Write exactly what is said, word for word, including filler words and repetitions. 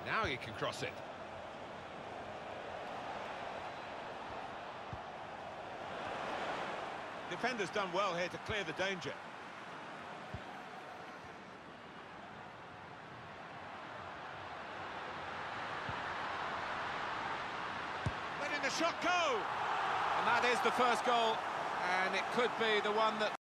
Now he can cross it. Defender's done well here to clear the danger. Letting the shot go! And that is the first goal, and it could be the one that